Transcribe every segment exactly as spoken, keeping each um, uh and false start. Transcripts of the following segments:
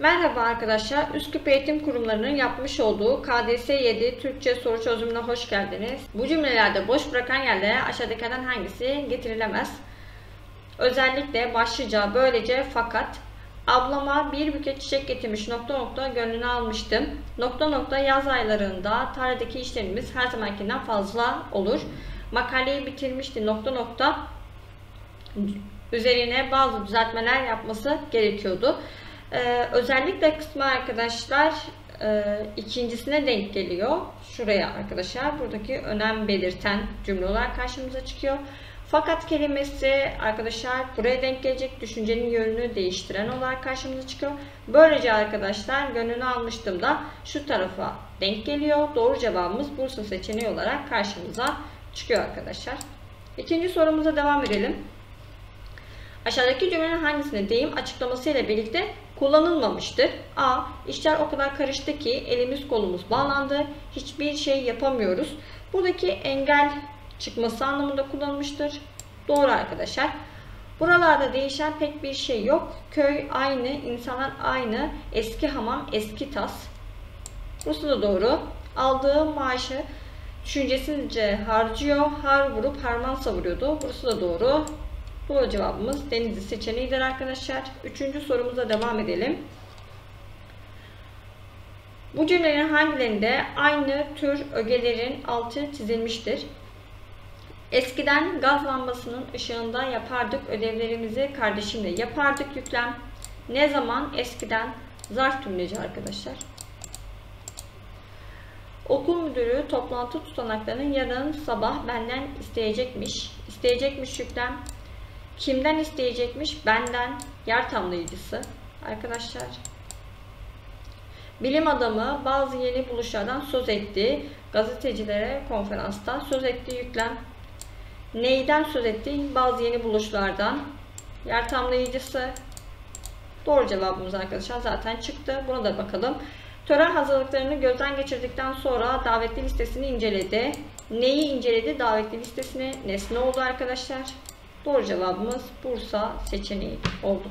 Merhaba arkadaşlar, Üsküp Eğitim Kurumları'nın yapmış olduğu K D S yedi Türkçe soru çözümüne hoş geldiniz. Bu cümlelerde boş bırakan yerlere aşağıdakilerden hangisi getirilemez? Özellikle başlıca, böylece, fakat. Ablama bir buket çiçek getirmiş nokta nokta gönlünü almıştım. Nokta nokta yaz aylarında tarladaki işlerimiz her zamankinden fazla olur. Makaleyi bitirmişti nokta nokta üzerine bazı düzeltmeler yapması gerekiyordu. Ee, özellikle kısmı arkadaşlar e, ikincisine denk geliyor. Şuraya arkadaşlar buradaki önem belirten cümle olarak karşımıza çıkıyor. Fakat kelimesi arkadaşlar buraya denk gelecek, düşüncenin yönünü değiştiren olarak karşımıza çıkıyor. Böylece arkadaşlar gönlünü almıştım da şu tarafa denk geliyor. Doğru cevabımız Bursa seçeneği olarak karşımıza çıkıyor arkadaşlar. İkinci sorumuza devam edelim. Aşağıdaki cümlenin hangisinde deyim açıklaması ile birlikte kullanılmamıştır? A. İşler o kadar karıştı ki elimiz kolumuz bağlandı. Hiçbir şey yapamıyoruz. Buradaki engel çıkması anlamında kullanılmıştır. Doğru arkadaşlar. Buralarda değişen pek bir şey yok. Köy aynı, insanlar aynı. Eski hamam, eski tas. Burası da doğru. Aldığı maaşı düşüncesizce harcıyor. Har vurup harman savuruyordu. Burası da doğru. Doğru cevabımız Denizli seçeneğidir arkadaşlar. Üçüncü sorumuza devam edelim. Bu cümlenin hangilerinde aynı tür ögelerin altı çizilmiştir? Eskiden gaz lambasının ışığında yapardık ödevlerimizi, kardeşimle yapardık yüklem. Ne zaman? Eskiden. Zarf tümleci arkadaşlar. Okul müdürü toplantı tutanaklarının yarın sabah benden isteyecekmiş. İsteyecekmiş yüklem. Kimden isteyecekmiş? Benden. Yer tamlayıcısı arkadaşlar. Bilim adamı bazı yeni buluşlardan söz etti. Gazetecilere konferansta söz etti yüklem. Neyden söz etti? Bazı yeni buluşlardan. Yer tamlayıcısı. Doğru cevabımız arkadaşlar zaten çıktı. Buna da bakalım. Tören hazırlıklarını gözden geçirdikten sonra davetli listesini inceledi. Neyi inceledi? Davetli listesini. Nesne oldu arkadaşlar. Doğru cevabımız Bursa seçeneği oldu.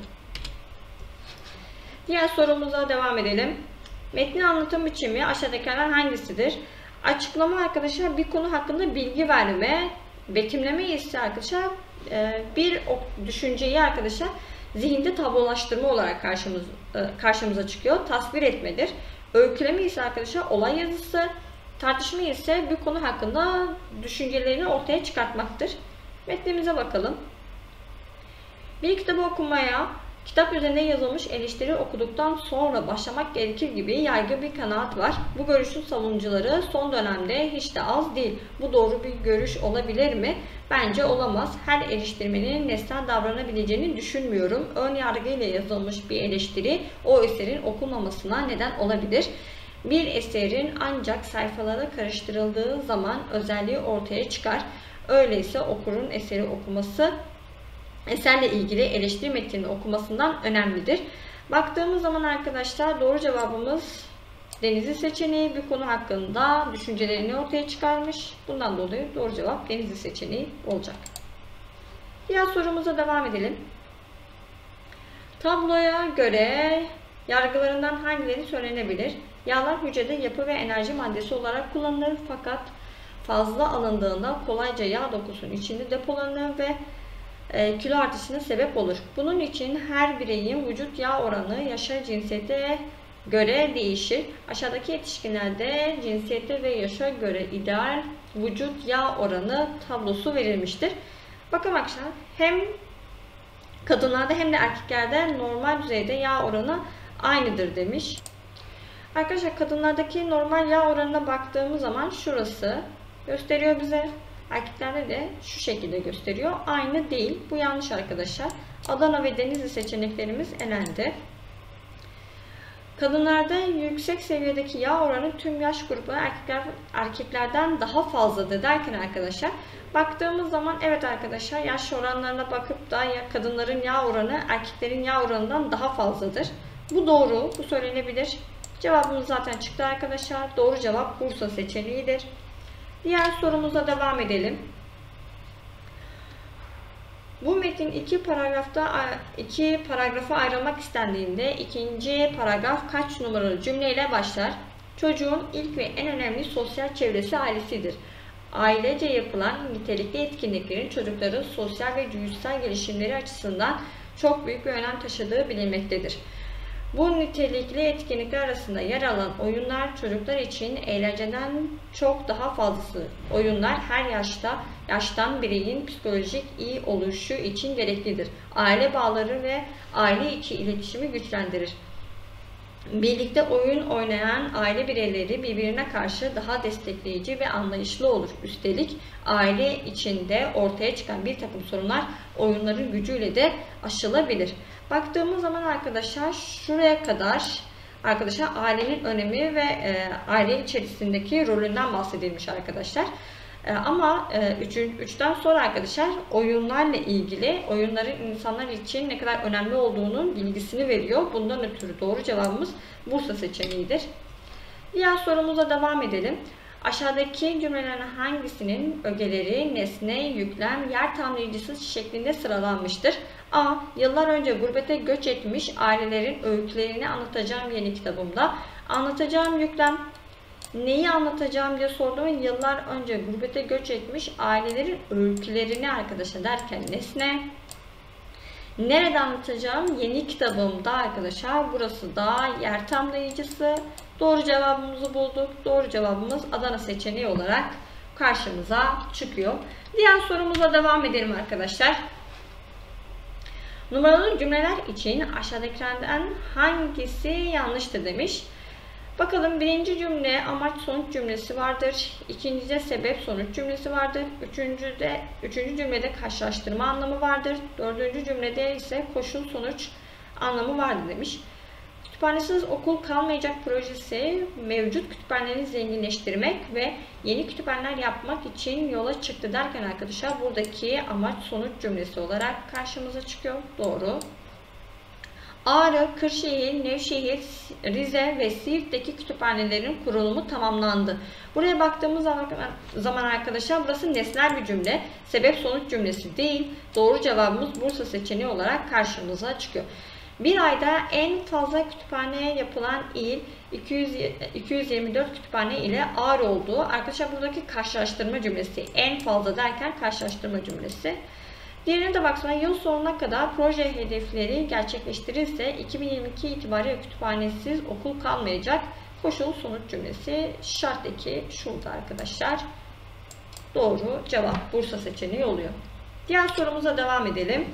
Diğer sorumuza devam edelim. Metnin anlatım biçimi aşağıdakilerden hangisidir? Açıklama arkadaşlar bir konu hakkında bilgi verme, betimleme ise arkadaşlar bir düşünceyi arkadaşlar zihinde tablolaştırma olarak karşımıza, karşımıza çıkıyor. Tasvir etmedir. Öyküleme ise arkadaşlar olay yazısı, tartışma ise bir konu hakkında düşüncelerini ortaya çıkartmaktır. Metnimize bakalım. Bir kitabı okumaya, kitap üzerine yazılmış eleştiri okuduktan sonra başlamak gerekir gibi yaygın bir kanaat var. Bu görüşün savunucuları son dönemde hiç de az değil. Bu doğru bir görüş olabilir mi? Bence olamaz. Her eleştirmenin nesnel davranabileceğini düşünmüyorum. Ön yargıyla yazılmış bir eleştiri o eserin okunmamasına neden olabilir. Bir eserin ancak sayfalara karıştırıldığı zaman özelliği ortaya çıkar. Öyleyse okurun eseri okuması eserle ilgili eleştiri metnini okumasından önemlidir. Baktığımız zaman arkadaşlar doğru cevabımız Denizli seçeneği, bir konu hakkında düşüncelerini ortaya çıkarmış. Bundan dolayı doğru cevap Denizli seçeneği olacak. Diğer sorumuza devam edelim. Tabloya göre yargılarından hangileri söylenebilir? Yağlar hücrede yapı ve enerji maddesi olarak kullanılır fakat fazla alındığında kolayca yağ dokusunun içinde depolanır ve e, kilo artışına sebep olur. Bunun için her bireyin vücut yağ oranı yaşa, cinsiyete göre değişir. Aşağıdaki yetişkinlerde cinsiyete ve yaşa göre ideal vücut yağ oranı tablosu verilmiştir. Bakın arkadaşlar hem kadınlarda hem de erkeklerde normal düzeyde yağ oranı aynıdır demiş. Arkadaşlar kadınlardaki normal yağ oranına baktığımız zaman şurası gösteriyor bize. Erkeklerde de şu şekilde gösteriyor. Aynı değil. Bu yanlış arkadaşlar. Adana ve Denizli seçeneklerimiz elendi. Kadınlarda yüksek seviyedeki yağ oranı tüm yaş grupları erkekler, erkeklerden daha fazladır derken arkadaşlar baktığımız zaman evet arkadaşlar yaş oranlarına bakıp da ya kadınların yağ oranı erkeklerin yağ oranından daha fazladır. Bu doğru. Bu söylenebilir. Cevabımız zaten çıktı arkadaşlar. Doğru cevap Bursa seçeneğidir. Diğer sorumuza devam edelim. Bu metin iki paragrafta iki paragrafa ayrılmak istendiğinde ikinci paragraf kaç numaralı cümleyle başlar? Çocuğun ilk ve en önemli sosyal çevresi ailesidir. Ailece yapılan nitelikli etkinliklerin çocukların sosyal ve duygusal gelişimleri açısından çok büyük bir önem taşıdığı bilinmektedir. Bu nitelikli etkinlikler arasında yer alan oyunlar çocuklar için eğlenceden çok daha fazlası. Oyunlar her yaşta yaştan bireyin psikolojik iyi oluşu için gereklidir. Aile bağları ve aile içi iletişimi güçlendirir. Birlikte oyun oynayan aile bireyleri birbirine karşı daha destekleyici ve anlayışlı olur. Üstelik aile içinde ortaya çıkan bir takım sorunlar oyunların gücüyle de aşılabilir. Baktığımız zaman arkadaşlar şuraya kadar arkadaşlar ailenin önemi ve e, aile içerisindeki rolünden bahsedilmiş arkadaşlar. E, ama e, üçten sonra arkadaşlar oyunlarla ilgili oyunların insanlar için ne kadar önemli olduğunun bilgisini veriyor. Bundan ötürü doğru cevabımız Bursa seçeneğidir. Diğer sorumuza devam edelim. Aşağıdaki cümlelerin hangisinin ögeleri, nesne, yüklem, yer tamlayıcısı şeklinde sıralanmıştır? A. Yıllar önce gurbete göç etmiş ailelerin öykülerini anlatacağım yeni kitabımda. Anlatacağım yüklem. Neyi anlatacağım diye sordum. Yıllar önce gurbete göç etmiş ailelerin öykülerini arkadaşlar derken nesne. Nerede anlatacağım? Yeni kitabımda arkadaşlar. Burası da yer tamlayıcısı. Doğru cevabımızı bulduk. Doğru cevabımız Adana seçeneği olarak karşımıza çıkıyor. Diğer sorumuza devam edelim arkadaşlar. Numaralı cümleler için aşağıdakilerden hangisi yanlıştır demiş. Bakalım birinci cümle amaç sonuç cümlesi vardır. İkincide sebep sonuç cümlesi vardır. Üçüncüde, üçüncü cümlede karşılaştırma anlamı vardır. Dördüncü cümlede ise koşul sonuç anlamı vardır demiş. Kütüphanesiz okul kalmayacak projesi mevcut kütüphaneleri zenginleştirmek ve yeni kütüphaneler yapmak için yola çıktı derken arkadaşlar buradaki amaç sonuç cümlesi olarak karşımıza çıkıyor. Doğru. Ağrı, Kırşehir, Nevşehir, Rize ve Siirt'teki kütüphanelerin kurulumu tamamlandı. Buraya baktığımız zaman arkadaşlar burası nesnel bir cümle. Sebep sonuç cümlesi değil. Doğru cevabımız Bursa seçeneği olarak karşımıza çıkıyor. Bir ayda en fazla kütüphaneye yapılan il iki yüz yirmi dört kütüphane ile Ağrı olduğu. Arkadaşlar buradaki karşılaştırma cümlesi. En fazla derken karşılaştırma cümlesi. Diğerine de baksana yıl sonuna kadar proje hedefleri gerçekleştirirse iki bin yirmi iki itibariyle kütüphanesiz okul kalmayacak. Koşul sonuç cümlesi şart eki şurada arkadaşlar. Doğru cevap Bursa seçeneği oluyor. Diğer sorumuza devam edelim.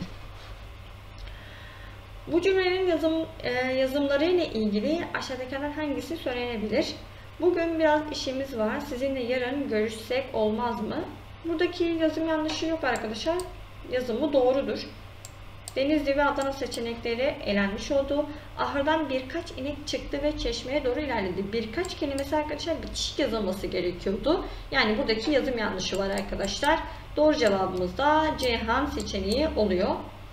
Bu cümlenin yazım, e, yazımları ile ilgili aşağıdakilerden hangisi söylenebilir? Bugün biraz işimiz var. Sizinle yarın görüşsek olmaz mı? Buradaki yazım yanlışı yok arkadaşlar. Yazımı doğrudur. Denizli ve Adana seçenekleri elenmiş oldu. Ahırdan birkaç inek çıktı ve çeşmeye doğru ilerledi. Birkaç kelimesi arkadaşlar bitişik yazılması gerekiyordu. Yani buradaki yazım yanlışı var arkadaşlar. Doğru cevabımız da Ceyhan seçeneği oluyor.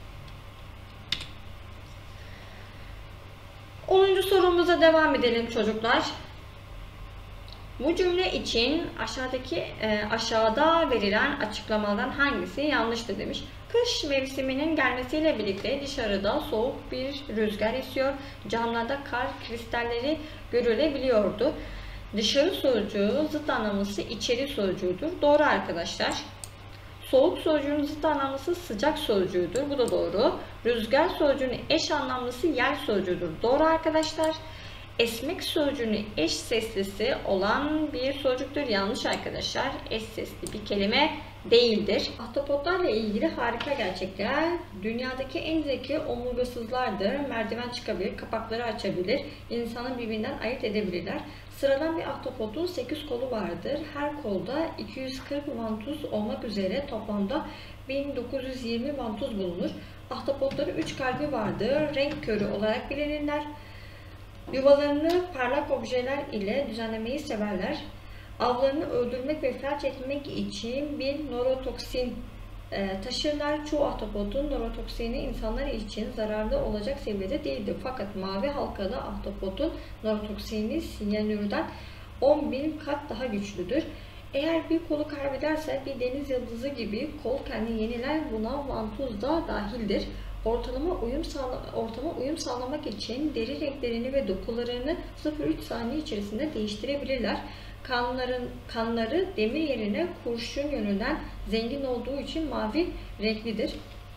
onuncu sorumuza devam edelim çocuklar. Bu cümle için aşağıdaki e, aşağıda verilen açıklamalardan hangisi yanlıştır demiş. Kış mevsiminin gelmesiyle birlikte dışarıda soğuk bir rüzgar esiyor. Camlarda kar kristalleri görülebiliyordu. Dışarı sözcüğü zıt anlamlısı içeri sözcüğüdür. Doğru arkadaşlar. Soğuk sözcüğünün zıt anlamlısı sıcak sözcüğüdür. Bu da doğru. Rüzgar sözcüğünün eş anlamlısı yer sözcüğüdür. Doğru arkadaşlar. Esmek sözcüğünün eş seslisi olan bir sözcüktür. Yanlış arkadaşlar. Eş sesli bir kelime değildir. Ahtapotlarla ilgili harika gerçekler. Dünyadaki en zeki omurgasızlardır. Merdiven çıkabilir, kapakları açabilir, insanı birbirinden ayırt edebilirler. Sıradan bir ahtapotun sekiz kolu vardır. Her kolda iki yüz kırk vantuz olmak üzere toplamda bin dokuz yüz yirmi vantuz bulunur. Ahtapotların üç kalbi vardır. Renk körü olarak bilinirler. Yuvalarını parlak objeler ile düzenlemeyi severler. Avlarını öldürmek ve felç etmek için bir nörotoksin e, taşırlar. Çoğu ahtapotun nörotoksini insanlar için zararlı olacak seviyede değildir. Fakat mavi halkalı ahtapotun nörotoksini siyanürden on bin kat daha güçlüdür. Eğer bir kolu kaybederse bir deniz yıldızı gibi kol kendini yeniler, buna vantuz da dahildir. Ortalama uyum sağla ortama uyum sağlamak için deri renklerini ve dokularını sıfır virgül üç saniye içerisinde değiştirebilirler. Kanların, kanları demir yerine kurşun yönünden zengin olduğu için mavi renklidir.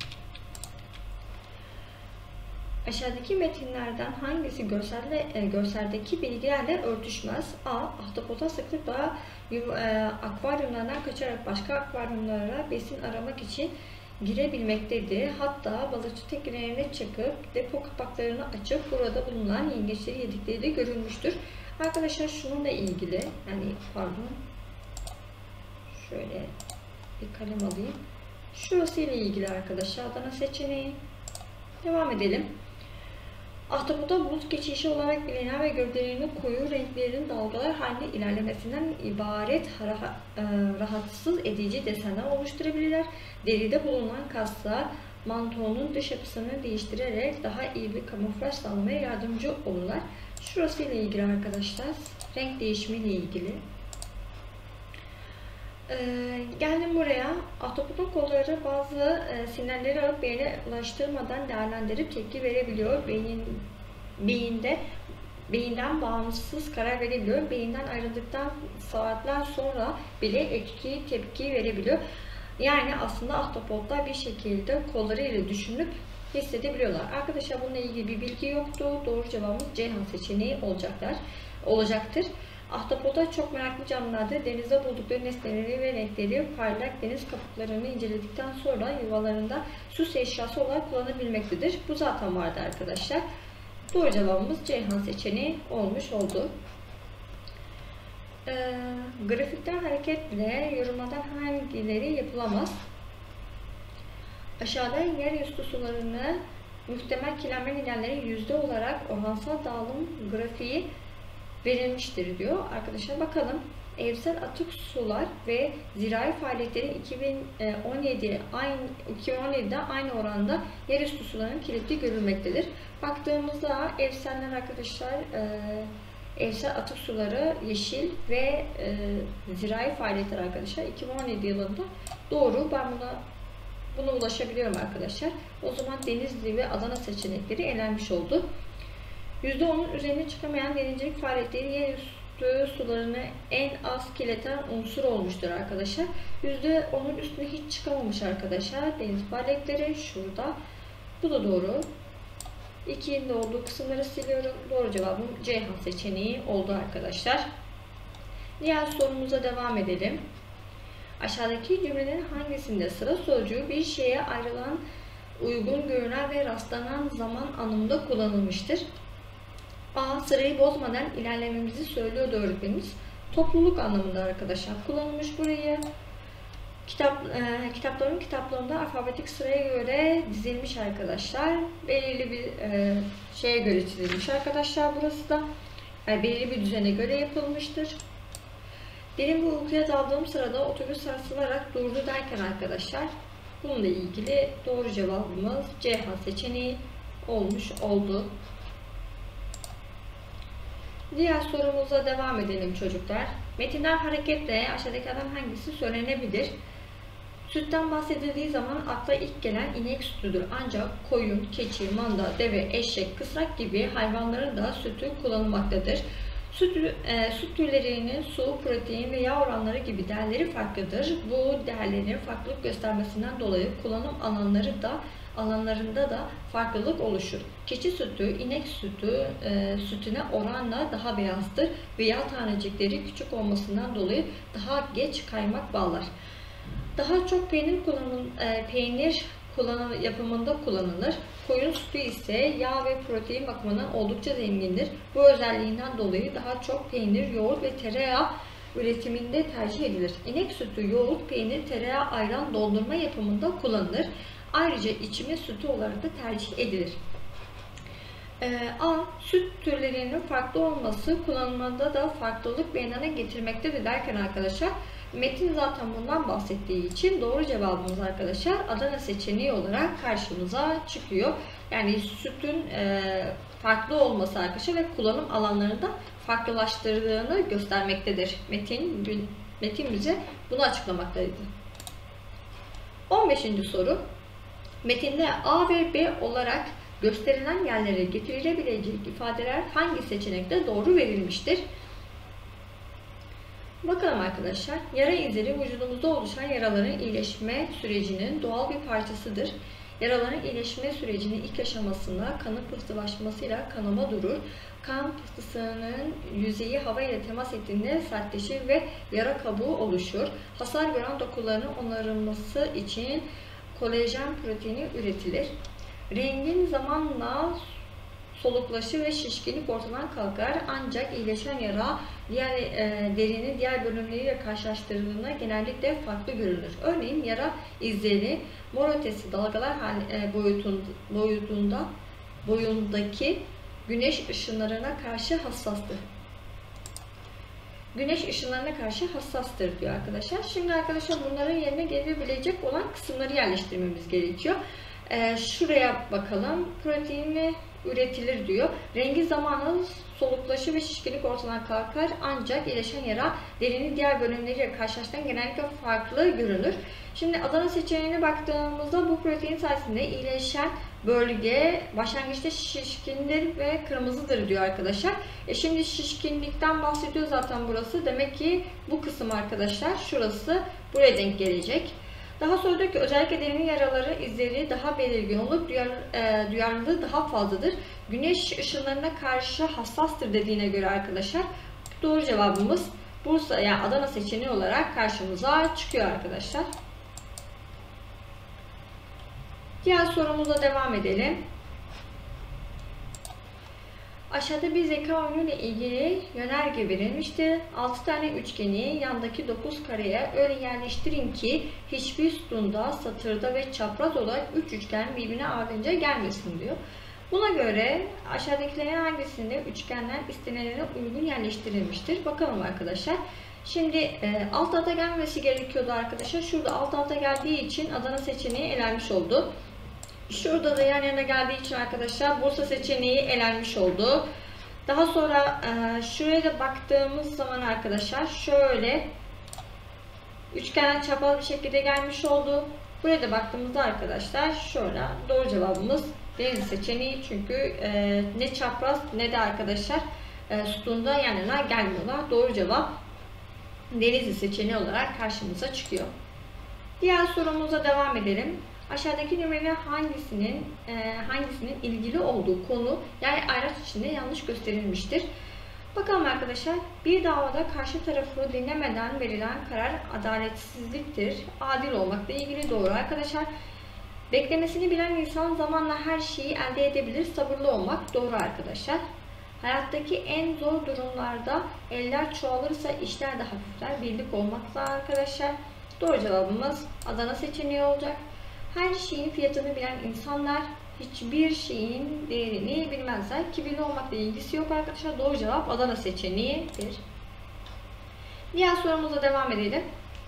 Aşağıdaki metinlerden hangisi görselle, e, görseldeki bilgilerle örtüşmez? A. Ahtapota sıklıkla e, akvaryumlardan kaçarak başka akvaryumlara besin aramak için girebilmektedir. Hatta balıkçı teknelerine çıkıp depo kapaklarını açıp burada bulunan yengeçleri yedikleri de görülmüştür. Arkadaşlar şununla ilgili, yani pardon, şöyle bir kalem alayım. Şurası ile ilgili arkadaşlar Adana seçeneği. Devam edelim. Ahtapota bulut geçişi olarak bilinen ve gövdelerinin koyu renklerinin dalgalar haline ilerlemesinden ibaret rahatsız edici desenler oluşturabilirler. Deride bulunan kaslar mantonun dış yapısını değiştirerek daha iyi bir kamuflaj sağlamaya yardımcı olurlar. Şurası ile ilgili arkadaşlar, renk değişimi ile ilgili. Ee, geldim buraya. Ahtapotun kolları bazı e, sinyalleri alıp beyne ulaştırmadan değerlendirip tepki verebiliyor. Beyin, beyinde beyinden bağımsız karar verebiliyor. Beyinden ayrıldıktan saatler sonra bile etki tepki verebiliyor. Yani aslında ahtapotlar bir şekilde kolları ile düşünüp hissedebiliyorlar. Arkadaşlar bununla ilgili bir bilgi yoktu. Doğru cevabımız Ceyhan seçeneği olacaklar, olacaktır. Ahtapotlar çok meraklı canlılardır. Denizde buldukları nesneleri ve renkleri parlak deniz kabuklarını inceledikten sonra yuvalarında süs eşyası olarak kullanabilmektedir. Bu zaten vardı arkadaşlar. Doğru cevabımız Ceyhan seçeneği olmuş oldu. Ee, grafikten hareketle yorumlardan hangileri yapılamaz? Aşağıda yerüstü sularını muhtemel kirlenme nedenleri yüzde olarak oransal dağılım grafiği verilmiştir diyor. Arkadaşlar bakalım. Evsel atık sular ve zirai faaliyetlerin iki bin on yedi aynı iki bin on yedi'de aynı oranda yerüstü sularının kilitli görülmektedir. Baktığımızda evseller arkadaşlar e, evsel atık suları yeşil ve e, zirai faaliyetler arkadaşlar iki bin on yedi yılında doğru. Ben buna buna ulaşabiliyorum arkadaşlar. O zaman Denizli ve Adana seçenekleri elenmiş oldu. yüzde on'un üzerine çıkamayan denizcilik faaliyetleri yerüstü sularını en az kirleten unsur olmuştur arkadaşlar. yüzde on'un üstüne hiç çıkamamış arkadaşlar. Deniz faaliyetleri şurada. Bu da doğru. iki'nin de olduğu kısımları siliyorum. Doğru cevabım Ceyhan seçeneği oldu arkadaşlar. Diğer sorumuza devam edelim. Aşağıdaki cümlelerin hangisinde sıra sözcüğü bir şeye ayrılan, uygun görünen ve rastlanan zaman anlamında kullanılmıştır? A. Sırayı bozmadan ilerlememizi söylüyordu öğretmenimiz. Topluluk anlamında arkadaşlar kullanılmış burayı. Kitap, e, kitapların kitaplarında alfabetik sıraya göre dizilmiş arkadaşlar. Belirli bir e, şeye göre çizilmiş arkadaşlar burası da. Yani belirli bir düzene göre yapılmıştır. Derin bir uykuya daldığım sırada otobüs sarsılarak durdu derken arkadaşlar bununla ilgili doğru cevabımız Ceyhan seçeneği olmuş oldu. Diğer sorumuza devam edelim çocuklar. Metinden hareketle aşağıdakilerden hangisi söylenebilir? Sütten bahsedildiği zaman akla ilk gelen inek sütüdür. Ancak koyun, keçi, manda, deve, eşek, kısrak gibi hayvanların da sütü kullanılmaktadır. Süt, e, süt türlerinin su, protein ve yağ oranları gibi değerleri farklıdır. Bu değerlerin farklılık göstermesinden dolayı kullanım alanları da alanlarında da farklılık oluşur. Keçi sütü, inek sütü e, sütüne oranla daha beyazdır ve yağ tanecikleri küçük olmasından dolayı daha geç kaymak bağlar. Daha çok peynir kullanım, e, peynir kullanım, yapımında kullanılır. Koyun sütü ise yağ ve protein bakımından oldukça zengindir. Bu özelliğinden dolayı daha çok peynir, yoğurt ve tereyağı üretiminde tercih edilir. İnek sütü, yoğurt, peynir, tereyağı, ayran, dondurma yapımında kullanılır. Ayrıca içme sütü olarak da tercih edilir. Ee, A. Süt türlerinin farklı olması kullanımında da farklılık meydana getirmektedir derken arkadaşlar metin zaten bundan bahsettiği için doğru cevabımız arkadaşlar Adana seçeneği olarak karşımıza çıkıyor. Yani sütün e, farklı olması arkadaşlar ve kullanım alanlarını da farklılaştırdığını göstermektedir metin metin bize bunu açıklamaktaydı. on beşinci soru. Metinde A ve B olarak gösterilen yerlere getirilebilecek ifadeler hangi seçenekte doğru verilmiştir? Bakalım arkadaşlar. Yara izleri vücudumuzda oluşan yaraların iyileşme sürecinin doğal bir parçasıdır. Yaraların iyileşme sürecinin ilk aşamasında kanın pıhtılaşmasıyla kanama durur. Kan pıhtısının yüzeyi hava ile temas ettiğinde sertleşir ve yara kabuğu oluşur. Hasar gören dokuların onarılması için kolajen proteini üretilir. Rengin zamanla soluklaşır ve şişkinlik ortadan kalkar. Ancak iyileşen yara diğer e, derinin diğer bölümleriyle karşılaştırıldığında genellikle farklı görülür. Örneğin yara izleri mor ötesi dalgalar e, boyutunda, boyutunda boyundaki güneş ışınlarına karşı hassastır. Güneş ışınlarına karşı hassastır diyor arkadaşlar. Şimdi arkadaşlar bunların yerine gelebilecek olan kısımları yerleştirmemiz gerekiyor. Ee, şuraya bakalım. Proteini üretilir diyor. Rengi zamanla soluklaşır ve şişkinlik ortadan kalkar. Ancak iyileşen yara derinin diğer bölümleriyle karşılaştığında genellikle farklı görünür. Şimdi Adana seçeneğine baktığımızda bu protein sayesinde iyileşen bölge başlangıçta şişkindir ve kırmızıdır diyor arkadaşlar. E şimdi şişkinlikten bahsediyor zaten burası. Demek ki bu kısım arkadaşlar şurası buraya denk gelecek. Daha sonra diyor ki özellikle derinin yaraları izleri daha belirgin olup duyar, e, duyarlılığı daha fazladır. Güneş ışınlarına karşı hassastır dediğine göre arkadaşlar doğru cevabımız Bursa yani Adana seçeneği olarak karşımıza çıkıyor arkadaşlar. Diğer sorumuza devam edelim. Aşağıda bir zeka oyunu ile ilgili yönerge verilmiştir. altı tane üçgeni yandaki dokuz kareye öyle yerleştirin ki hiçbir sütunda, satırda ve çapraz olarak üç üçgen birbirine ardınca gelmesin diyor. Buna göre aşağıdakilerin hangisinde üçgenler istenilene uygun yerleştirilmiştir? Bakalım arkadaşlar. Şimdi e, alt alta gelmesi gerekiyordu arkadaşlar. Şurada alt alta geldiği için Adana seçeneği elenmiş oldu. Şurada da yan yana geldiği için arkadaşlar Bursa seçeneği elenmiş oldu. Daha sonra e, şuraya da baktığımız zaman arkadaşlar şöyle üçgenler çapraz bir şekilde gelmiş oldu. Buraya da baktığımızda arkadaşlar şöyle doğru cevabımız Denizli seçeneği çünkü e, ne çapraz ne de arkadaşlar e, sütunda yan yana gelmiyorlar. Doğru cevap Denizli seçeneği olarak karşımıza çıkıyor. Diğer sorumuza devam edelim. Aşağıdaki nümunelerin hangisinin e, hangisinin ilgili olduğu konu yani ayraç içinde yanlış gösterilmiştir. Bakalım arkadaşlar. Bir davada karşı tarafı dinlemeden verilen karar adaletsizliktir. Adil olmakla ilgili doğru arkadaşlar. Beklemesini bilen insan zamanla her şeyi elde edebilir. Sabırlı olmak doğru arkadaşlar. Hayattaki en zor durumlarda eller çoğalırsa işler de hafifler. Birlik olmakla arkadaşlar. Doğru cevabımız Adana seçeneği olacak. Her şeyin fiyatını bilen insanlar hiçbir şeyin değerini bilmezler. Kibirli olmakla ilgisi yok arkadaşlar. Doğru cevap Adana seçeneğidir. Diğer sorumuza devam edelim.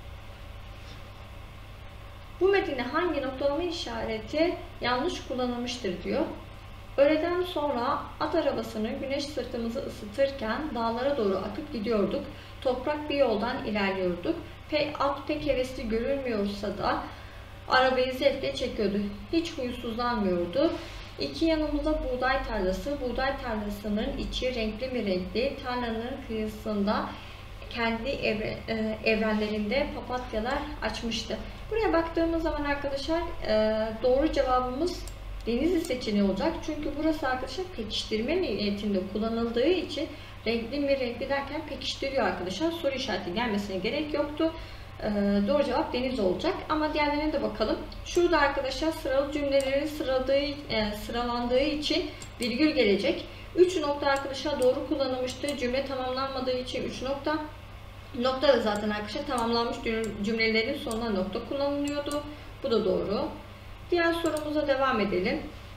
Bu metinde hangi noktalama işareti yanlış kullanılmıştır diyor. Öğleden sonra at arabasını güneş sırtımızı ısıtırken dağlara doğru akıp gidiyorduk. Toprak bir yoldan ilerliyorduk. Pe at pek hevesli görülmüyorsa da arabayı zevkle çekiyordu. Hiç huysuzlanmıyordu. İki yanımızda buğday tarlası. Buğday tarlasının içi renkli mi renkli. Tarlanın kıyısında kendi evre, e, evrenlerinde papatyalar açmıştı. Buraya baktığımız zaman arkadaşlar e, doğru cevabımız Denizli seçeneği olacak. Çünkü burası arkadaşlar pekiştirme niyetinde kullanıldığı için renkli mi renkli derken pekiştiriyor arkadaşlar. Soru işareti gelmesine gerek yoktu. Ee, doğru cevap Denizli olacak. Ama diğerlerine de bakalım. Şurada arkadaşlar sıralı cümlelerin sıraladığı, e, sıralandığı için virgül gelecek. üç nokta arkadaşlar doğru kullanılmıştı. Cümle tamamlanmadığı için üç nokta. Nokta da zaten arkadaşlar tamamlanmış cümlelerin sonuna nokta kullanılıyordu. Bu da doğru. Diğer sorumuza devam edelim.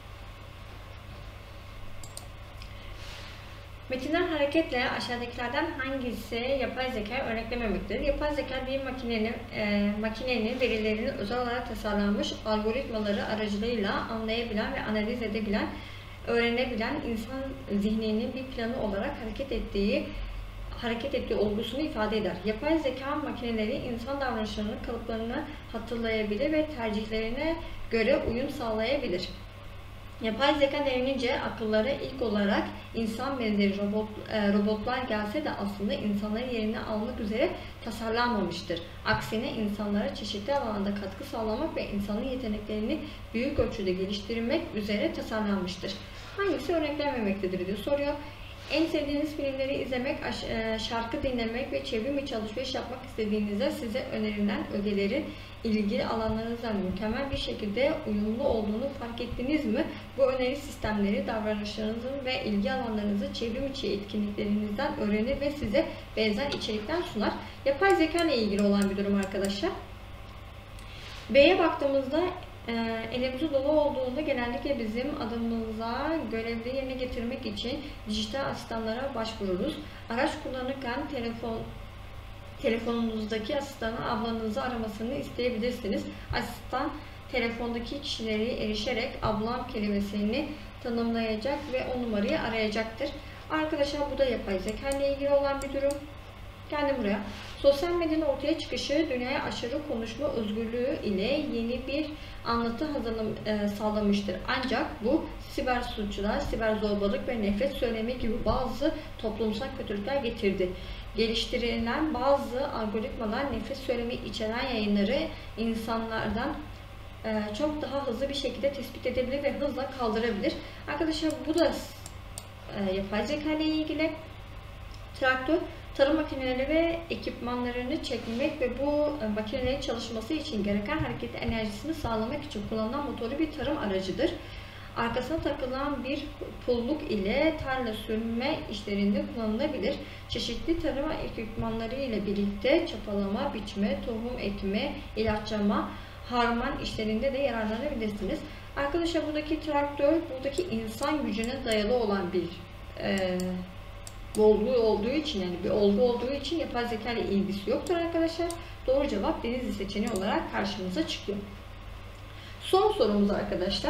Metinden hareketle aşağıdakilerden hangisi yapay zeka örneklememektedir? Yapay zeka bir makinenin, e, makinenin verilerini özel olarak tasarlanmış algoritmaları aracılığıyla anlayabilen ve analiz edebilen, öğrenebilen insan zihninin bir planı olarak hareket ettiği hareket ettiği olgusunu ifade eder. Yapay zeka makineleri insan davranışlarının kalıplarını hatırlayabilir ve tercihlerine göre uyum sağlayabilir. Yapay zeka denilince akıllara ilk olarak insan benzeri robot, e, robotlar gelse de aslında insanların yerini almak üzere tasarlanmamıştır. Aksine insanlara çeşitli alanda katkı sağlamak ve insanın yeteneklerini büyük ölçüde geliştirmek üzere tasarlanmıştır. Hangisi örneklenmemektedir diye soruyor. En sevdiğiniz filmleri izlemek, şarkı dinlemek ve çevrim içi alışveriş yapmak istediğinizde size önerilen ögeleri ilgili alanlarınızla mükemmel bir şekilde uyumlu olduğunu fark ettiniz mi? Bu öneri sistemleri davranışlarınızın ve ilgi alanlarınızı çevrim içi etkinliklerinizden öğrenir ve size benzer içerikler sunar. Yapay zeka ile ilgili olan bir durum arkadaşlar. B'ye baktığımızda elimizin dolu olduğunda genellikle bizim adımımıza görevleri yerine getirmek için dijital asistanlara başvururuz. Araç kullanırken telefon telefonunuzdaki asistanı ablanızı aramasını isteyebilirsiniz. Asistan telefondaki kişileri erişerek ablam kelimesini tanımlayacak ve o numarayı arayacaktır. Arkadaşlar bu da yapay zeka ile ilgili olan bir durum. Geldim buraya. Sosyal medyanın ortaya çıkışı dünyaya aşırı konuşma özgürlüğü ile yeni bir anlatı hazırlam e, sağlamıştır. Ancak bu siber suçlar, siber zorbalık ve nefret söylemi gibi bazı toplumsal kötülükler getirdi. Geliştirilen bazı algoritmalar nefret söylemi içeren yayınları insanlardan e, çok daha hızlı bir şekilde tespit edebilir ve hızla kaldırabilir. Arkadaşlar bu da e, yapay zeka ile ilgili. Traktör, tarım makineleri ve ekipmanlarını çekmek ve bu makinelerin çalışması için gereken hareket enerjisini sağlamak için kullanılan motorlu bir tarım aracıdır. Arkasına takılan bir pulluk ile tarla sürme işlerinde kullanılabilir. Çeşitli tarım ekipmanları ile birlikte çapalama, biçme, tohum ekme, ilaçlama, harman işlerinde de yararlanabilirsiniz. Arkadaşlar buradaki traktör, buradaki insan gücüne dayalı olan bir e, olgu olduğu için, yani bir olgu olduğu için yapay zeka ile ilgisi yoktur arkadaşlar. Doğru cevap Denizli seçeneği olarak karşımıza çıkıyor. Son sorumuz arkadaşlar.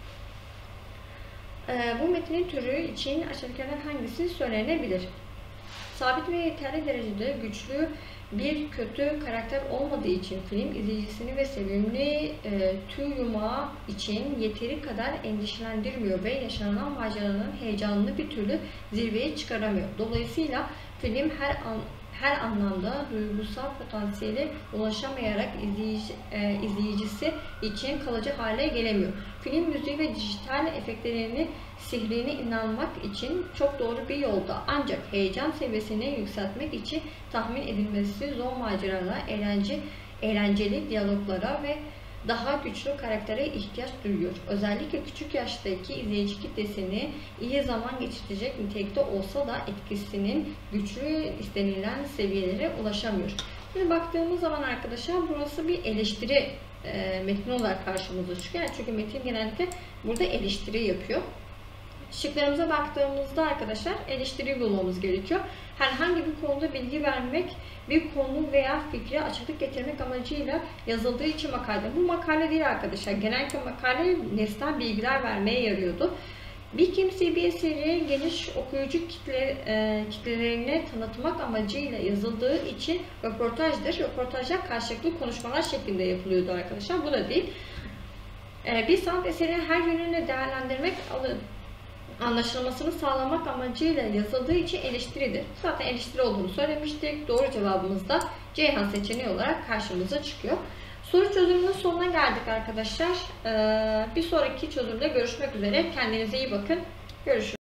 Ee, bu metnin türü için aşağıdakilerden hangisi söylenebilir? Sabit ve yeterli derecede güçlü bir kötü karakter olmadığı için film izleyicisini ve sevimli e, tüy yumağı için yeteri kadar endişelendirmiyor ve yaşanan maceranın heyecanını bir türlü zirveye çıkaramıyor. Dolayısıyla film her an her anlamda duygusal potansiyele ulaşamayarak izleyici, e, izleyicisi için kalıcı hale gelemiyor. Film müziği ve dijital efektlerini sihrine inanmak için çok doğru bir yolda. Ancak heyecan seviyesini yükseltmek için tahmin edilmesi zor maceralara, eğlence, eğlenceli diyaloglara ve daha güçlü karaktere ihtiyaç duyuyor. Özellikle küçük yaştaki izleyici kitlesini iyi zaman geçirecek nitelikte olsa da etkisinin güçlü istenilen seviyelere ulaşamıyor. Şimdi baktığımız zaman arkadaşlar burası bir eleştiri e, metni olarak karşımıza çıkıyor. Yani çünkü metin genellikle burada eleştiri yapıyor. Şıklarımıza baktığımızda arkadaşlar eleştiri bulmamız gerekiyor. Herhangi bir konuda bilgi vermek, bir konu veya fikre açıklık getirmek amacıyla yazıldığı için makale. Bu makale değil arkadaşlar. Genellikle makale nesnel bilgiler vermeye yarıyordu. Bir kimseyi bir eseri geniş okuyucu kitle, e, kitlelerine tanıtmak amacıyla yazıldığı için röportajdır. Röportajlar karşılıklı konuşmalar şeklinde yapılıyordu arkadaşlar. Bu da değil. E, bir sanat eserini her yönüyle değerlendirmek alır. Anlaşılmasını sağlamak amacıyla yazıldığı için eleştiridir. Zaten eleştiri olduğunu söylemiştik. Doğru cevabımız da Ceyhan seçeneği olarak karşımıza çıkıyor. Soru çözümünün sonuna geldik arkadaşlar. Bir sonraki çözümde görüşmek üzere. Kendinize iyi bakın. Görüşürüz.